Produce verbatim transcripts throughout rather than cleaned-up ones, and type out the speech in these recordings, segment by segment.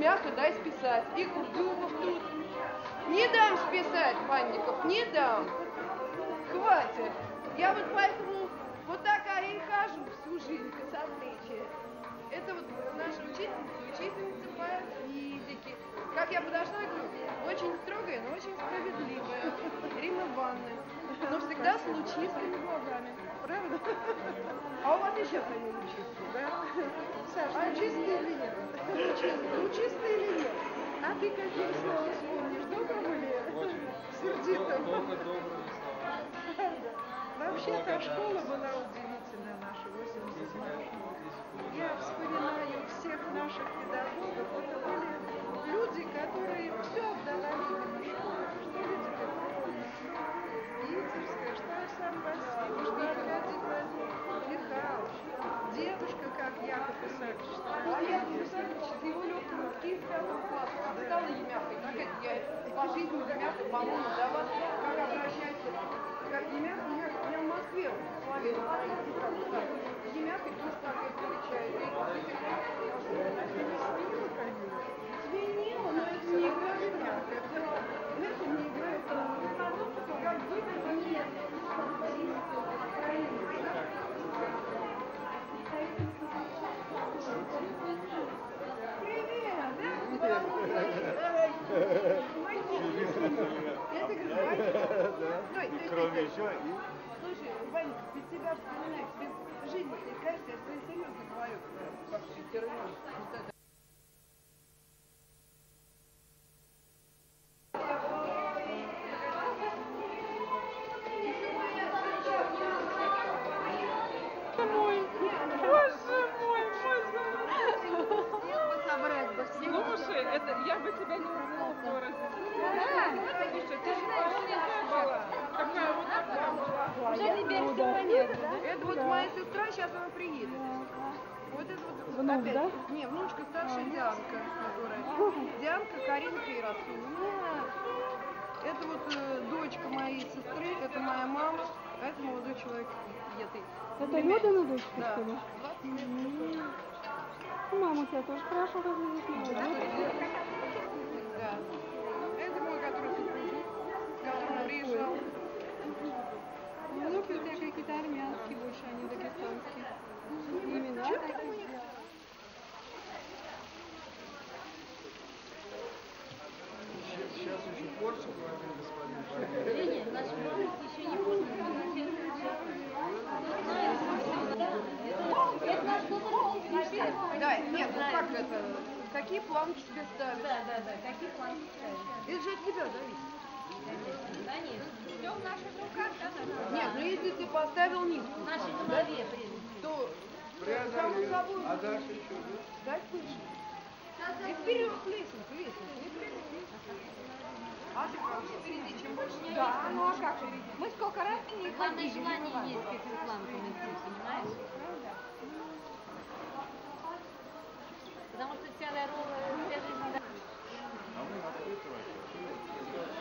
мягко дай списать. И Курдюмов тут. Не дам списать, Банников, не дам. Хватит. Я вот поэтому вот такая и хожу всю жизнь, косоплечья. Это вот наша учительница, учительница по физике. Как я подошла, я говорю, очень строгая, но очень справедливая. Ирина Ивановна. Но всегда с лучистыми глазами. Правда? А у вас еще фамилия чистая, да? Саша, а чистый или нет? Лучистый или нет? А ты какие слова вспомнишь? Добрым или сердитым? Только добрые слова. Вообще-то школа была удивительная наша, восемьдесят седьмая школа. Я вспоминаю всех наших педагогов, это были люди, которые все отдавали именно школе. Что Лидия Петровна, Питерская, что Александр Васильевич, что Аркадий Михайлович, дедушка, как Яков Исаакович. А Яков Исаакович с его легким руки в пятом классе стала Емяхой. Как это я по жизни Емяха, по-моему, для вас как обращаться, как Емяха, я в Москве словила Емяхой тоже так и встречаю. Сменила, но это не играет Емяха. Это не играет как бы нет. Кроме еще и... Слушай, Ваня, ведь тебя вспоминают, ты жизнь не кажется, я свои серьезно говорю, как термин. Слушай, это я бы тебя не могла выразить. Слушай, ты же вообще была. Такая вот такая была. Уже теперь всего нет. Это вот моя сестра, сейчас она приедет. Вот это вот Внук, опять. да? Не, внучка старшая Дианка, которая. Дианка, Каринка и Расуловна. Это вот э, дочка моей сестры, это моя мама, а это молодой человек. Еты. Это Людина дочка, да. что ли? двадцать лет. Мама тебя тоже хорошо выглядит. Да. Да. Это мой, который супружник, который приезжал. Внуки у тебя какие-то армянские больше, а не дагестанские. Имена такие. Сейчас еще больше говорит господин. Нет, наш мальчик еще не может. Это наш доктор. Да, нет, ну как это? Какие планки себе ставишь? Да, да, да. Какие планы ставишь? Это же от тебя зависит. Конечно. Все в наших руках, да? Нет, ну если ты поставил низкую, В нашей голове, прежде всего. то само Преодолел. собой А дальше еще? дать выше. И вперед лестницу, лестницу, не вперед. А ты как впереди, чем больше? Да, ну а как? Мы сколько раз не Главное ходили. желание есть к этим планкам идти, понимаешь? Потому что вся дорога, вся жизнь... да. А мы открыты вообще.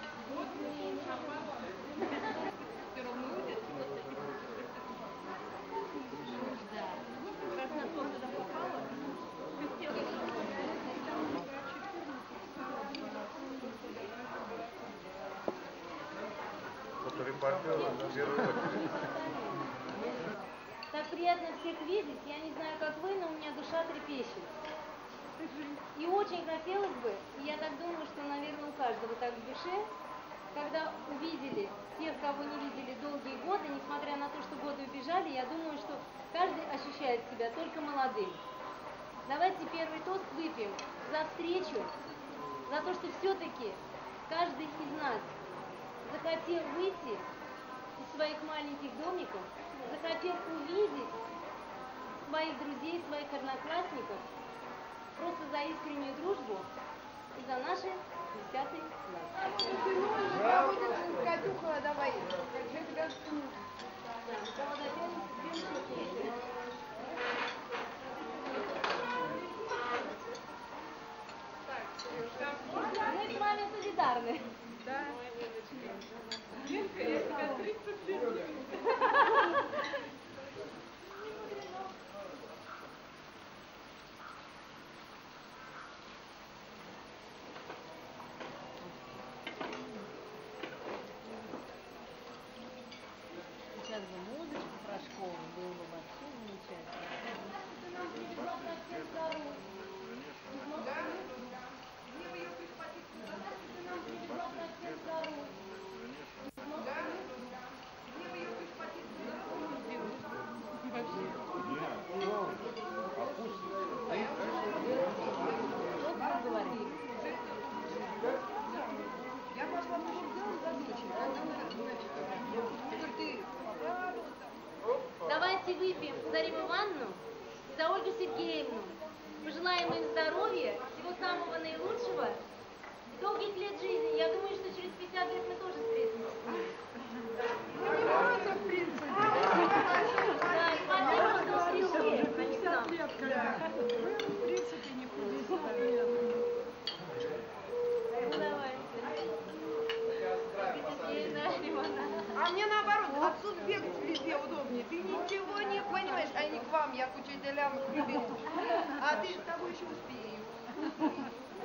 Да. Как раз на туда попала. Фоторепортер на первую очередь. Так приятно всех видеть. Я не знаю, как вы, но у меня душа трепещет. И очень хотелось бы, и я так думаю, что, наверное, у каждого так в душе, когда увидели тех, кого не видели долгие годы, несмотря на то, что годы убежали, я думаю, что каждый ощущает себя только молодым. Давайте первый тост выпьем за встречу, за то, что все-таки каждый из нас захотел выйти из своих маленьких домиков, захотел увидеть своих друзей, своих одноклассников, просто за искреннюю дружбу и за наши десятый класс. Катюха, давай, я тебя вспомню. Мы с вами солидарны. Да. Ленка, я тебя тридцать лет люблю. за Ольгу Сергеевну. Пожелаем им здоровья, всего самого наилучшего, долгих лет жизни. Я думаю, что через пятьдесят лет мы тоже встретимся. Мы не против, в принципе. Да, и спасибо, что пришли, Александр. лет, когда. Вы, в принципе, не пятьдесят лет. Ну, давайте. А мне наоборот, отсюда бегать везде удобнее. Ты ничего не понимаешь, а не к вам, я к учителям прибегу. А ты с тобой еще успею.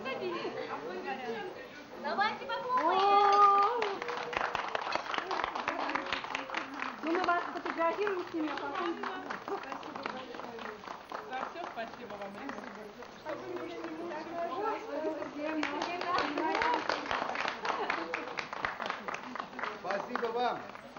Давайте похлопаем. Ну, мы вас фотографируем с ними, а потом... За все спасибо вам. Спасибо вам.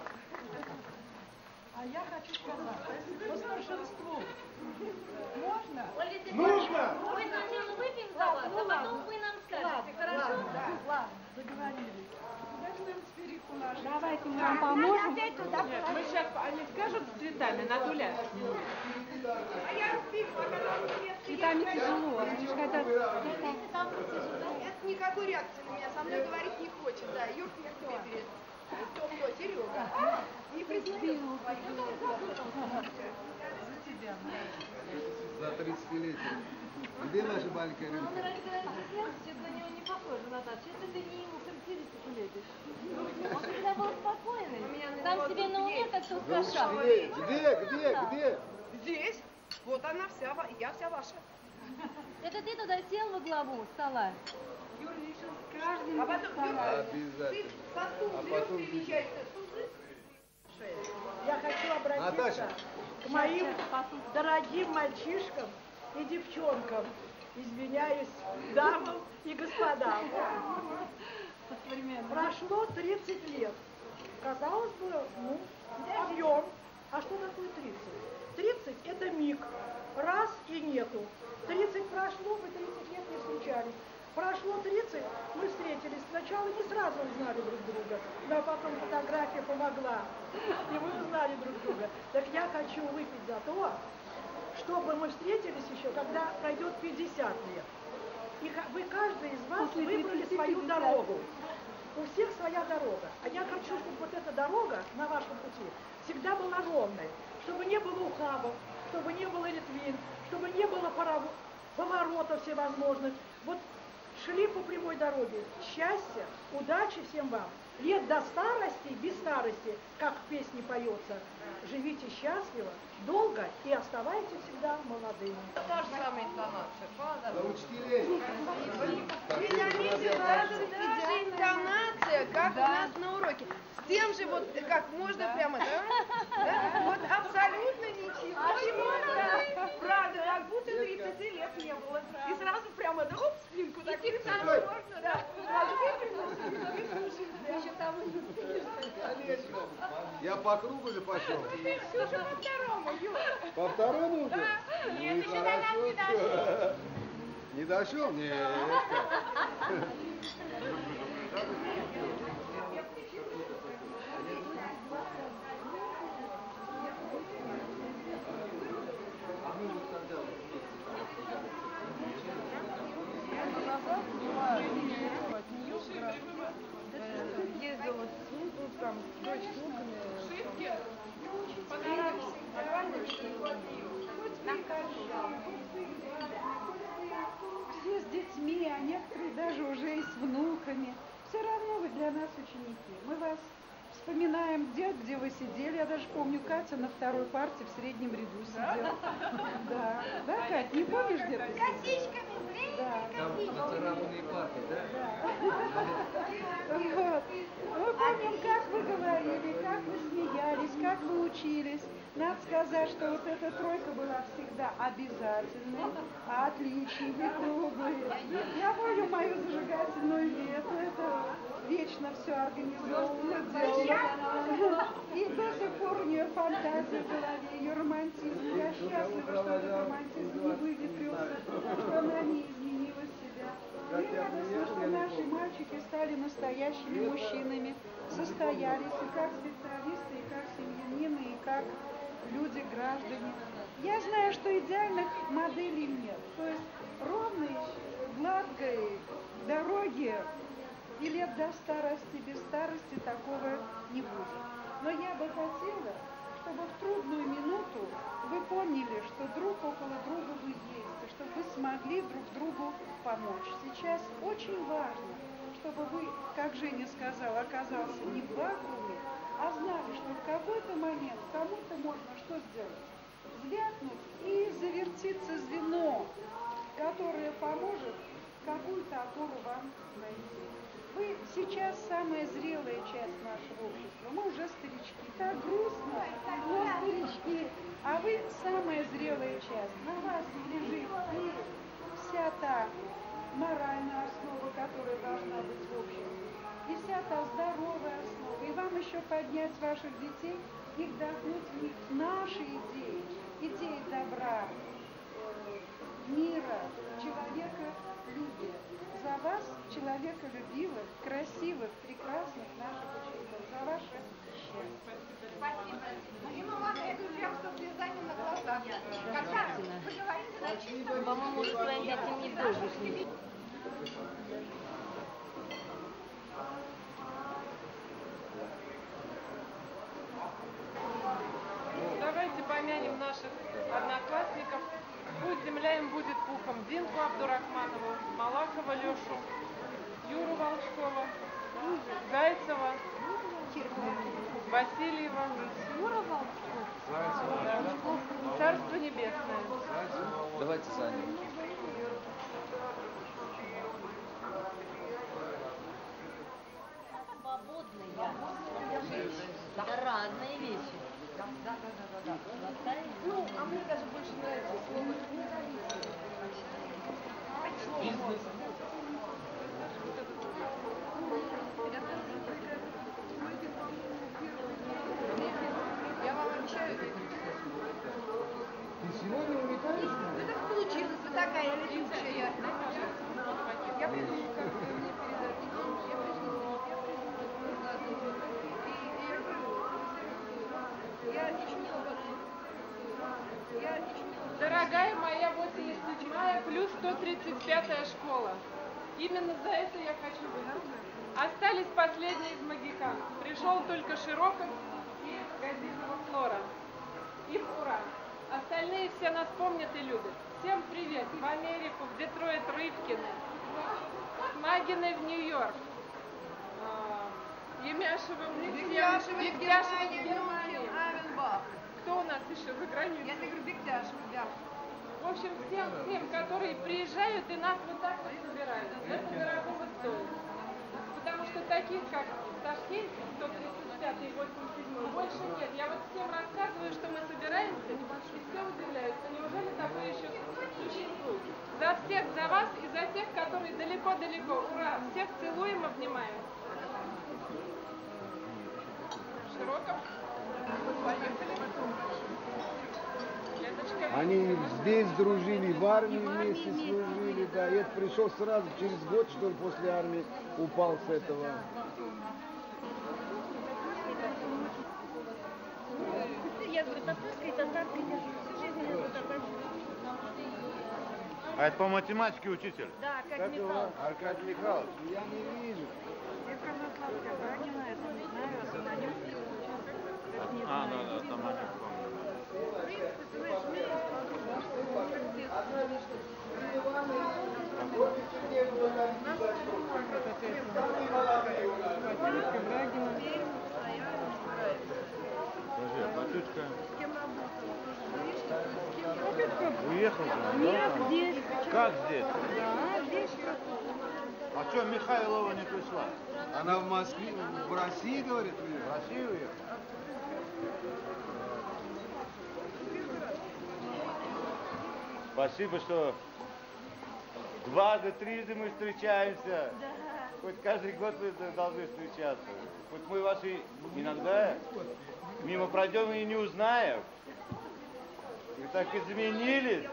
А я хочу сказать, по старшинству. Можно? Ольга Сергеевна, Нужно! мы сначала выпьем за вас, а потом вы нам скажете, хорошо? Ладно, договорились. Возьмем спиритку нашу. Давайте мы вам поможем. Нет, мы сейчас, они скажут с цветами, Надуля. А я спик, а когда нет, Цветами тяжело. Они же хотят... это никакой реакции на меня, со мной говорить не хочет, да, Юрка мне к тебе. Кто, кто, Серега? Не признаю. За тридцатилетие. Где наша маленькая Ну, рынка? на что-то на него не похоже, Наташа. Что-то ты не ему характеристику лепишь. Он всегда был спокойный. Сам себе на уме, как тот кошак. Где? Где? Где? Где? Здесь, вот она вся, ва- я вся ваша. Это ты туда сел во главу стола? А потом, Юрка, ты Обязательно. со стул А берешь, потом перемещаешь стул. Я хочу обратиться Наташа. к моим дорогим мальчишкам и девчонкам. Извиняюсь, дамам и господам. Прошло тридцать лет. Казалось бы, ну, объем. А что такое тридцать? тридцать это миг. Раз и нету. тридцать прошло, мы тридцать лет не встречались. Прошло тридцать, мы встретились. Сначала не сразу узнали друг друга, но потом фотография помогла. И мы узнали друг друга. Так я хочу выпить за то, чтобы мы встретились еще, когда пройдет пятьдесят лет. И ха- вы, каждый из вас, После выбрали тридцати свою пятьдесят. дорогу. У всех своя дорога. А я хочу, чтобы вот эта дорога на вашем пути всегда была ровной. Чтобы не было ухабов, чтобы не было ретвин, чтобы не было порово- поворотов всевозможных. Вот шли по прямой дороге. Счастья, удачи всем вам. Лет до старости, без старости, как в песне поется. Живите счастливо, долго и оставайтесь всегда молодыми. Та же самая интонация, правда? За учителей. Вы заметили, даже та же интонация, как у нас на уроке. С тем же вот, как можно прямо, да? Да? Вот абсолютно ничего. Да. Правда, как будто тридцати лет не было. И сразу прямо, да, оп, спинку так можно, да. Сразу выпрямился, и слушай, еще того не успеешь. Конечно. Я по кругу или пошел? Ты все же по второму, Юра. По второму уже? Да. Ну Нет, и еще до нас хорошо. не дошел. Не дошел? Нет. Ездила с внуком, там, с дочь с внуками. Все с детьми, а некоторые даже уже и с внуками. Все равно вы для нас ученики. Мы вас вспоминаем, где, где вы сидели. Я даже помню, Катя на второй парте в среднем ряду сидела. Да, да, Кать, не помнишь, где ты сидела? Да. Там нацарапанные парты, да? Вот. Мы помним, как вы говорили, как вы смеялись, как вы учились. Надо сказать, что вот эта тройка была всегда обязательной, отличники, круглые. Я помню мою зажигательную ветку, это вечно все организовано делала. И до сих пор у нее фантазия в голове, ее романтизм. Я счастлива, что этот романтизм не выветрился, что она не изменила себя. И радостно, что наши мальчики стали настоящими мужчинами, состоялись и как специалисты, и как семьянины, и как люди, граждане. Я знаю, что идеальных моделей нет. То есть ровной, гладкой дороги и лет до старости, без старости такого не будет. Но я бы хотела, чтобы в трудную минуту вы поняли, что друг около друга вы есть, и чтобы вы смогли друг другу помочь. Сейчас очень важно, чтобы вы, как Женя сказала, оказался не в вакууме, а знали, что в какой-то момент кому-то можно что сделать? Звякнуть и завертится звено, которое поможет какую-то опору вам найти. Вы сейчас самая зрелая часть нашего общества. Мы уже старички. Так грустно, но старички. А вы самая зрелая часть. На вас лежит и вся та моральная основа, которая должна быть в обществе, и вся та здоровая основа. И вам еще поднять ваших детей и вдохнуть в них наши идеи, идеи добра, мира, человеколюбия. За вас, человеколюбивых, красивых, прекрасных наших учителей, за ваше счастье. Спасибо. И мы вам это прям со слезами на глазах. Когда вы говорите на чистом... По-моему, уже своим детям не должен. Давайте помянем наших одноклассников. Пусть земля им будет пухом. Динку Абдурахманову, Малахова Лешу, Юру Волчкова, Зайцева, Васильева, Юра Волчков, Царство Небесное. Давайте Саня. Свободная. Это разные вещи. Ну, а мне даже больше нравится слово «бизнес». Я вам обещаю. Ты сегодня улетаешь? Ну так получилось, вы такая летучая. Я придумала, как вы мне передать. Я пришла, я пришла. И я говорю, я еще не угодила. Я еще не угодила. Дорогая моя восемьдесят седьмая плюс сто тридцать пятая школа. Именно за это я хочу выступить. Остались последние из магикан. Пришел только Широков и Газизова Флора. Им ура. Остальные все нас помнят и любят. Всем привет. В Америку, в Детройт, Рыбкины. Магины в Нью-Йорк. Емяшевым, Бектяшева, Бектяшева в Германия, Германии. Мюнхен, Авенбах. Кто у нас еще за границей? Я тебе говорю, Бектяшева, да. В общем, всем, всем, которые приезжают и нас вот так вот собирают. Это дорогого стоит. Потому что таких, как в Ташкенте, сто тридцать пятый и восемьдесят седьмой, больше нет. Я вот всем рассказываю, что мы собираемся, и все удивляются. Неужели такое еще существует? За всех, за вас и за тех, которые далеко-далеко. Ура! Всех целуем, обнимаем. Широков. Они здесь дружили, в армии вместе служили, да. И это пришел сразу, через год, что ли, после армии упал с этого. Я говорю, татарская, татарская, всю жизнь я вот такая. А это по математике учитель? Да, как Как металл. его? Аркадий Михайлович, я не вижу. Я Православская Брагина, это не знаю, а Таманюк. А, да, да, там они Скажи, а Батюшка уехал же? Нет, здесь. Как здесь? Да, здесь. А что Михайлова не пришла? Она в Москве, в России, говорит, В уехала. Россию уехала? Спасибо, что дважды, трижды мы встречаемся. Хоть каждый год вы должны встречаться. Хоть мы ваши иногда мимо пройдем и не узнаем. Вы так изменились.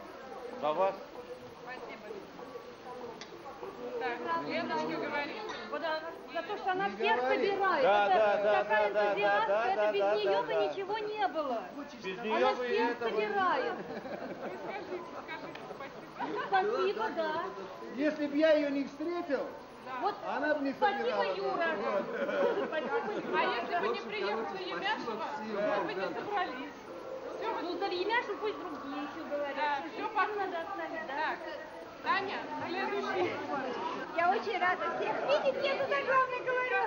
За вас. Так, Леночка говорит. потому, за то, что она Не всех говори. собирает. Да, это да, да, такая да, да, энтузиастка, да, это да, без да, нее да, бы да. ничего не было. Без Она нее бы и всех этого не собирает. Скажите, скажите спасибо. Спасибо, да. Если бы я ее не встретил, Вот она бы не спасибо, собирала. Юра. Спасибо, А Юра. если бы не приехала Емяшева, мы бы не собрались. Все, Ну, за Емяшу пусть другие еще говорят. да, Что все же по надо оставить, да? Так, Таня, следующий. Я очень рада всех видеть, я туда главное говорю.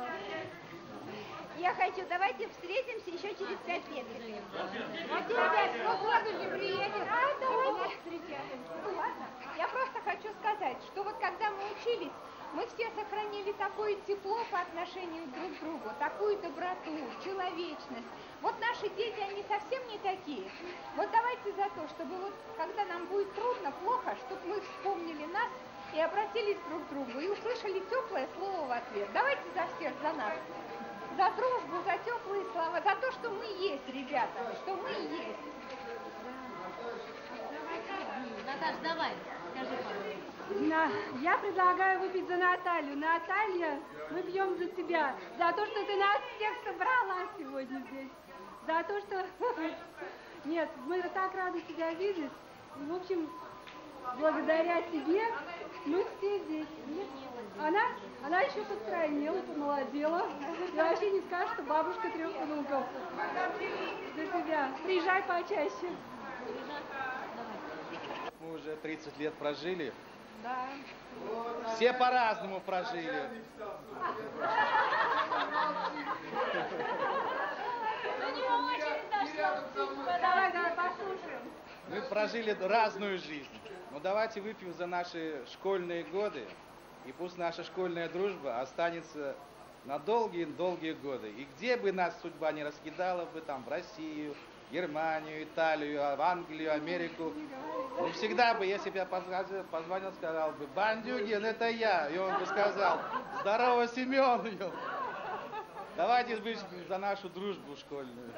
Я хочу, давайте встретимся еще через пять лет. Вот опять, ну году не приедет. А, давайте встречаемся. Ну ладно. Я просто хочу сказать, что вот когда мы учились, мы все сохранили такое тепло по отношению друг к другу, такую доброту, человечность. Вот наши дети, они совсем не такие. Вот давайте за то, чтобы вот, когда нам будет трудно, плохо, чтобы мы вспомнили нас и обратились друг к другу, и услышали теплое слово в ответ. Давайте за всех, за нас. За дружбу, за теплые слова, за то, что мы есть, ребята, что мы есть. Наташ, давай, скажи, пожалуйста. На- Я предлагаю выпить за Наталью. Наталья, мы пьем за тебя. За то, что ты нас всех собрала сегодня здесь. За то, что... Нет, мы так рады тебя видеть. В общем, благодаря тебе мы все здесь. Нет? Она, она еще постройнела, помолодела. И вообще не скажешь, что бабушка трех внуков. За тебя. Приезжай почаще. Мы уже тридцать лет прожили. Да. Все по-разному прожили. До него очень дошла. Давай, давай, послушаем. Мы прожили разную жизнь. Но давайте выпьем за наши школьные годы. И пусть наша школьная дружба останется на долгие-долгие годы. И где бы нас судьба не раскидала бы, там, в Россию, Германию, Италию, в Англию, Америку, ну, всегда бы, если бы я позвонил, позвонил, сказал бы, Бандюгин, это я. И он бы сказал, здорово, Семен. Давайте выпьем за нашу дружбу школьную.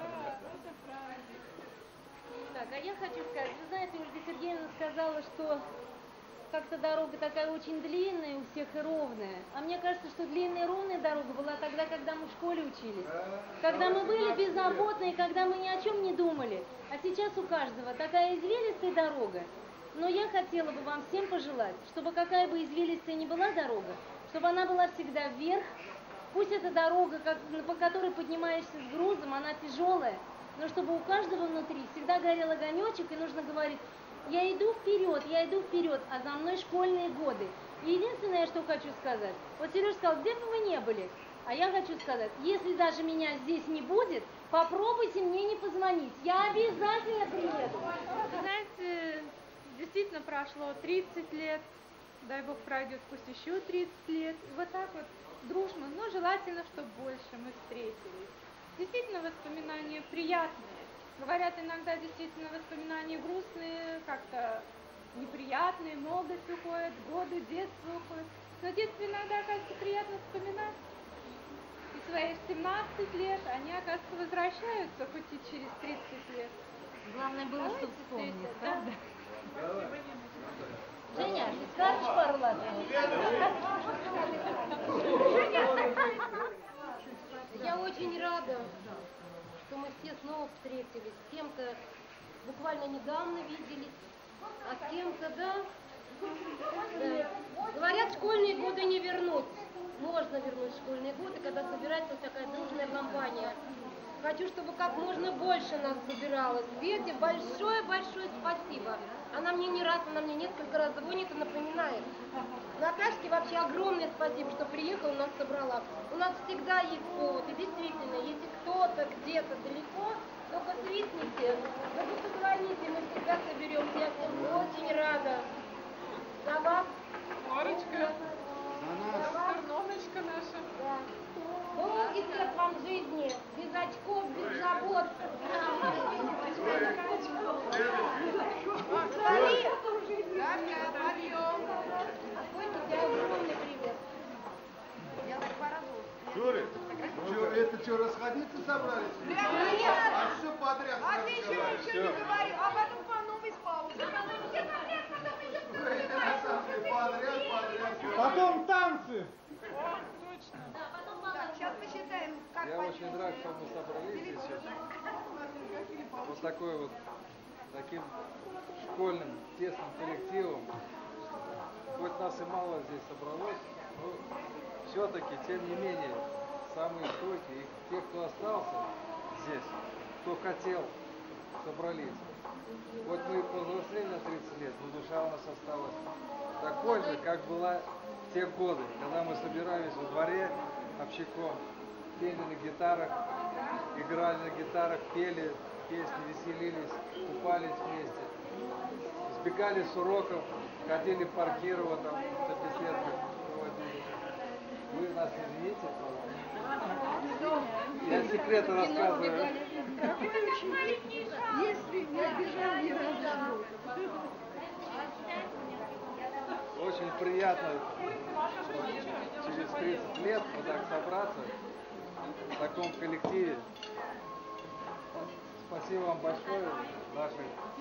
Так, а я хочу сказать, вы знаете, Ольга Сергеевна сказала, что как-то дорога такая очень длинная у всех и ровная. А мне кажется, что длинная и ровная дорога была тогда, когда мы в школе учились. Когда мы были беззаботны, когда мы ни о чем не думали. А сейчас у каждого такая извилистая дорога. Но я хотела бы вам всем пожелать, чтобы какая бы извилистая ни была дорога, чтобы она была всегда вверх. Пусть эта дорога, как, по которой поднимаешься с грузом, она тяжелая, но чтобы у каждого внутри всегда горел огонечек, и нужно говорить, я иду вперед, я иду вперед, а за мной школьные годы. И единственное, что хочу сказать, вот Сереж сказал, где бы вы ни были, а я хочу сказать, если даже меня здесь не будет, попробуйте мне не позвонить, я обязательно приеду. Вы знаете, действительно прошло тридцать лет, дай бог пройдет пусть еще тридцать лет, и вот так вот дружно, но желательно, чтобы больше мы встретились. Действительно, воспоминания приятные. Говорят, иногда действительно воспоминания грустные, как-то неприятные, молодость уходит, годы детства уходят. Но детство иногда, оказывается, приятно вспоминать. И свои семнадцать лет они, оказывается, возвращаются хоть и через тридцать лет. Главное было, Давайте чтобы вспомнить, встретиться, правда? да. Женя, скажешь пару слов? Я очень рада, что мы все снова встретились. С кем-то буквально недавно виделись, а с кем-то, да. да. Говорят, школьные годы не вернуть. Можно вернуть школьные годы, когда собирается такая дружная компания. Хочу, чтобы как можно больше нас собиралось. Свете, большое-большое спасибо. Она мне не раз, она мне несколько раз звонит и напоминает. Наташке вообще огромное спасибо, что приехала, нас собрала. У нас всегда есть повод. И действительно, если кто-то где-то далеко, только свистните, только позвоните, мы всегда соберемся. Я всем очень рада. За вас. Лорочка, За нас. Терноночка наша. Да. Долгих лет вам жизни, без очков, без забот. Смотри, Котик, тебе огромный привет. Журик, чё, это что, расходиться собрались? А все подряд? А ты еще ничего не говорил, а потом по новой с паузой. Подряд, подряд. Потом танцы. очень рад, что мы собрались здесь сегодня. Вот такой вот, таким школьным, тесным коллективом. Хоть нас и мало здесь собралось, но все-таки, тем не менее, самые стойкие, и те, кто остался здесь, кто хотел, собрались. Вот мы повзрослели на тридцать лет, но душа у нас осталась такой же, как была в те годы, когда мы собирались во дворе общаком, пели на гитарах, играли на гитарах, пели песни, веселились, купались вместе, сбегали с уроков, ходили в Паркирово, там, на беседках проводили. Вы нас извините, пожалуйста. Я секреты рассказываю. Какой учитель? Если не обижал, не разжил. Очень приятно через тридцать лет вот так собраться в таком коллективе. Спасибо вам большое, наши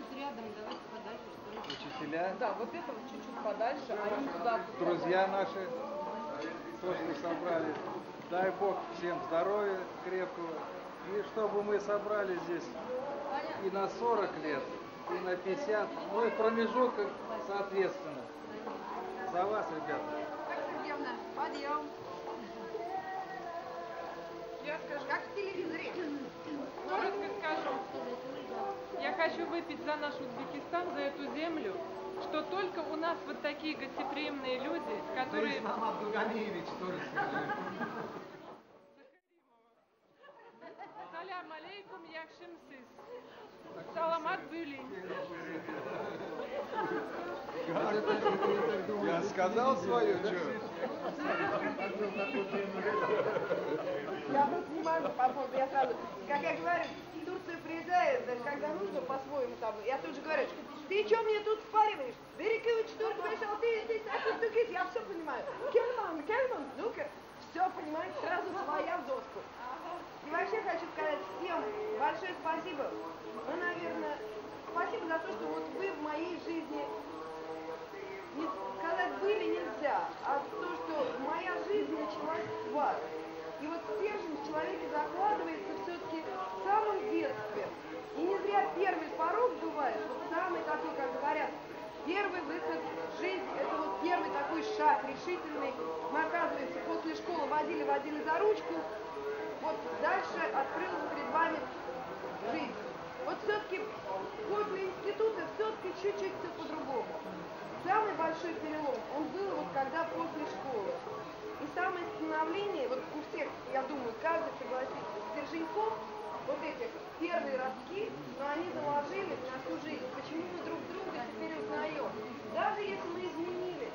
учителя. Да, вот это вот чуть-чуть подальше, а не туда. Друзья наши, то, что собрали. Дай Бог всем здоровья крепкого. И чтобы мы собрали здесь и на сорок лет, и на пятьдесят, ну и промежуток соответственно. За вас, ребята. Сергеевна, подъем. Я скажу, Как в телевизоре. коротко скажу. Я хочу выпить за наш Узбекистан, за эту землю, что только у нас вот такие гостеприимные люди, которые... Салям алейкум, якшимсыз. Саламат Бюлин. Я сказал свое, что? Я просто не могу по поводу, я сразу, как я говорю, в Турцию приезжаю, да, когда нужно по-своему там, я тут же говорю, ты что мне тут впариваешь? Берегович турк пришел, ты здесь, а ты стукишь, я все понимаю. Кельман, Кельман, ну-ка, все понимаешь, сразу своя в доску. И вообще хочу сказать всем большое спасибо. Ну, наверное, спасибо за то, что вот вы в моей жизни, не сказать были нельзя, а то, что моя жизнь началась с вас. И вот стержень в человеке закладывается все-таки в самом детстве. И не зря первый порог бывает, вот самый такой, как говорят, первый выход в жизнь, это вот первый такой шаг решительный. Мы, оказывается, после школы водили-водили за ручку, вот дальше открылась перед вами жизнь. Вот все-таки после института все-таки чуть-чуть все по-другому. Самый большой перелом, он был вот когда после школы. И самое становление, вот у всех, я думаю, каждый согласится, стерженьков, вот этих первые ростки, но они заложились на всю жизнь. Почему мы друг друга теперь узнаем? Даже если мы изменились.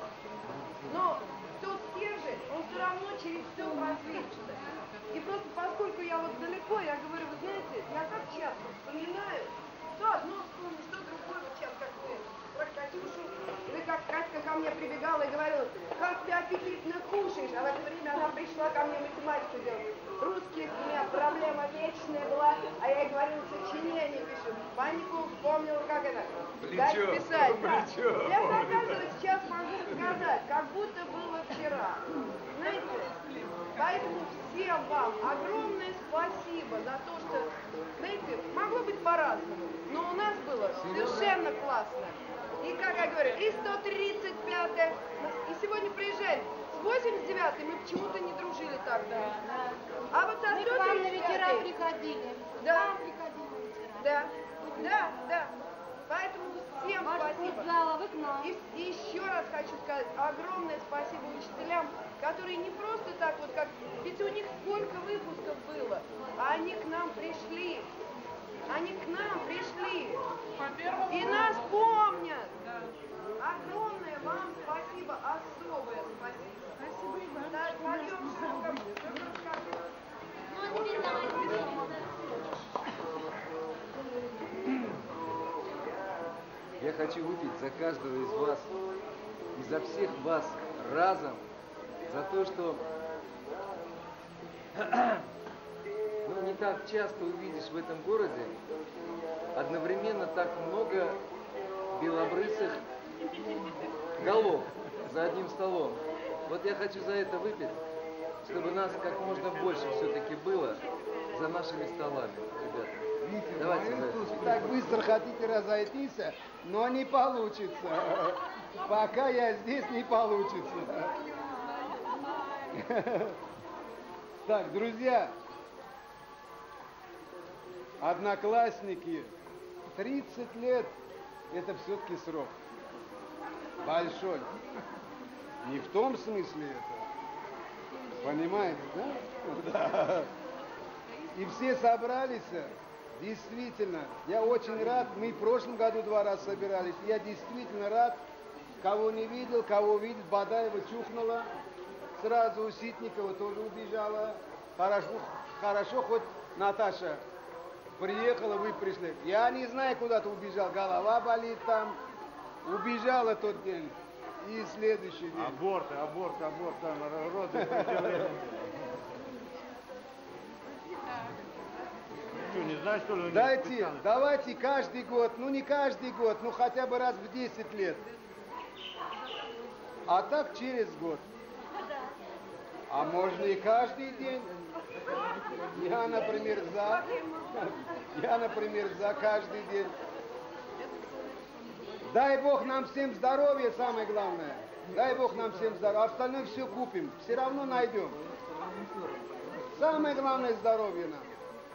Но тот стержень, он все равно через все просвечится. И просто поскольку я вот далеко, я говорю, вы знаете, я так часто вспоминаю, то одно вспомню, что другое, вот сейчас как вы про Катюшу, или как Катька ко мне прибегала и говорила, как ты аппетитно кушаешь, а в это время она пришла ко мне математику делать. Русский у меня проблема вечная была, а я ей говорила, сочинение пишу. Панику вспомнила, как это, дать писать. Да. Я показываю, сейчас могу сказать, как будто было вчера. Знаете, поэтому всем вам огромное спасибо за то, что, знаете, могло быть по-разному, но у нас было совершенно классно. И, как я говорю, и сто тридцать пятое, и сегодня приезжали. С восемьдесят девятой мы почему-то не дружили тогда. А вот со Мы к вам на вечера сто тридцать пятой... приходили. Да. К вам приходили на вечера. Да, да, да. Поэтому всем Ваш спасибо. спортзал, вы к нам. И, и еще раз хочу сказать огромное спасибо учителям, которые не просто так вот как... Ведь у них сколько выпусков было, а они к нам пришли. Они к нам пришли. И нас помнят. Огромное вам спасибо, особое спасибо. Спасибо и вам. Да, подъем, шагом. Ну, а теперь давайте. Я хочу выпить за каждого из вас и за всех вас разом, за то, что ну, не так часто увидишь в этом городе одновременно так много белобрысых голов за одним столом. Вот я хочу за это выпить, чтобы нас как можно больше все-таки было. за нашими столами, ребята. Видите, Давайте, вы давайте. тут так быстро хотите разойтись, но не получится. Пока я здесь, не получится. Так, друзья, одноклассники, тридцать лет – это все-таки срок. Большой. Не в том смысле это. Понимаете, да? Да. И все собрались. Действительно, я очень рад. Мы в прошлом году два раза собирались. Я действительно рад. Кого не видел, кого видел. Бадаева чухнула. Сразу у Ситникова тоже убежала. Хорошо, хорошо, хоть Наташа приехала, вы пришли. Я не знаю, куда ты убежал. Голова болит там. Убежала тот день. И следующий день. Аборт, аборт, аборт, там, роды. Что, не знаешь, что ли? у них Дайте, специально? давайте каждый год, ну не каждый год, ну хотя бы раз в десять лет. А так через год. А можно и каждый день. Я, например, за. Я, например, за каждый день. Дай Бог нам всем здоровья, самое главное. Дай Бог нам всем здоровья. Остальное все купим. Все равно найдем. Самое главное здоровье нам.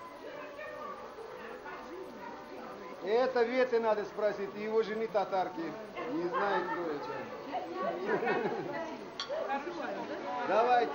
И это Веты надо спросить, и его жены татарки. Не знает, кто это. Давайте.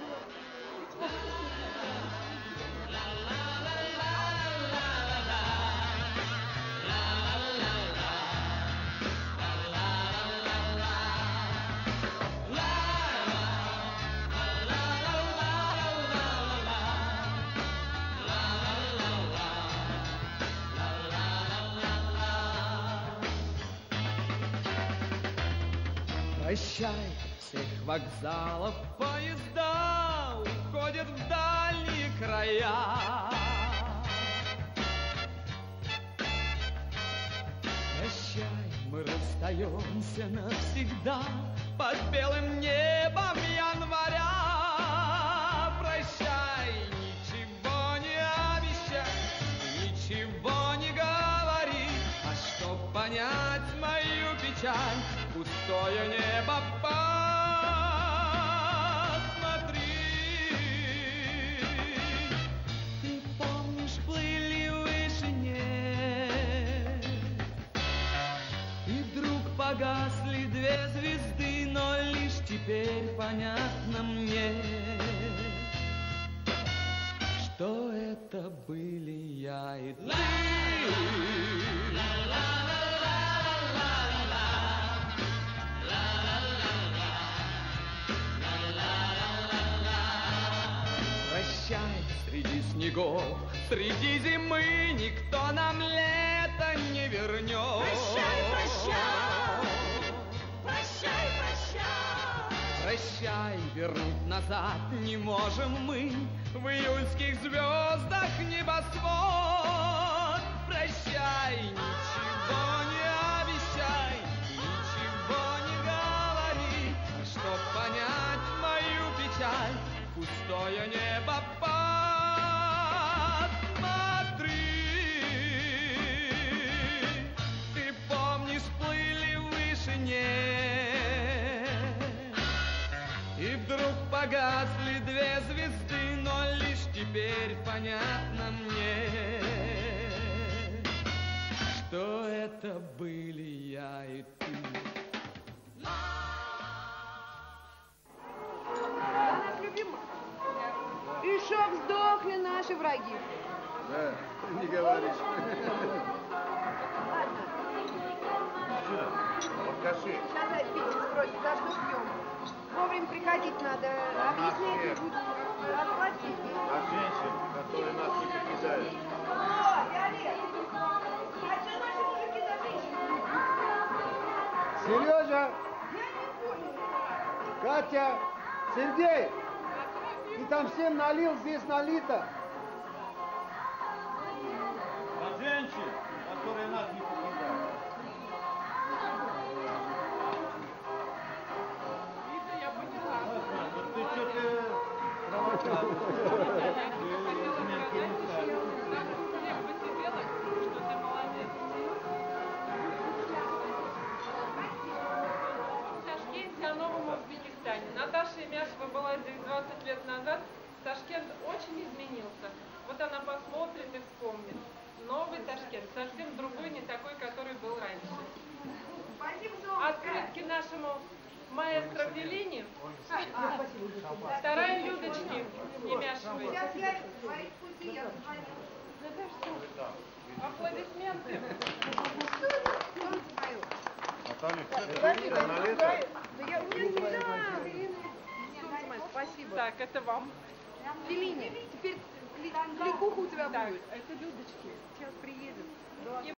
Прощай, всех вокзалов поезда уходят в дальние края. Прощай, мы расстаемся навсегда под белым небом января. Прощай, ничего не обещай, ничего не говори, а чтоб понять мою печаль, пустое небо посмотри. Ты помнишь, плыли в вышине, и вдруг погасли две звезды, но лишь теперь понятно мне, что это были я и ты. Прощай, среди снегов, среди зимы никто нам лето не вернет. Прощай, прощай, прощай, прощай. Прощай, вернуть назад не можем мы в июльских звездах небосвод. Прощай, ничего не обещай, ничего не говори, а чтоб понять мою печаль, пустое небо посмотри. Ты помнишь, плыли в вышине, и вдруг погасли две звезды, но лишь теперь понятно мне, что это были я и ты. Нас любим. И чтоб сдохли наши враги. Да, не говоришь. Покажи. Сейчас Петя спросит, за что пьем. Вовремя приходить надо, объяснять буду, расплатить. А женщин, которые нас не покидают. О, Виолет, а что наши мужики за женщины? Сережа, Я не понял. Катя, Сергей, ты там всем налил, здесь налито. А женщин, которые нас не покидают. Вот ты что-то провокатор. Ты изменки не свадьба была здесь двадцать лет назад, Ташкент очень изменился. Вот она посмотрит и вспомнит. Новый Ташкент, совсем другой, не такой, который был раньше. Открытки нашему маэстро Феллини. Вторая Людочки Немяшевой. Сейчас я говорить в пути, я звоню. Аплодисменты. Владимир, ну, да, я, у меня не да. Спасибо. Так, это вам. Феллини, теперь кликуха у тебя Так, будет. это Людочки. Сейчас приедет. И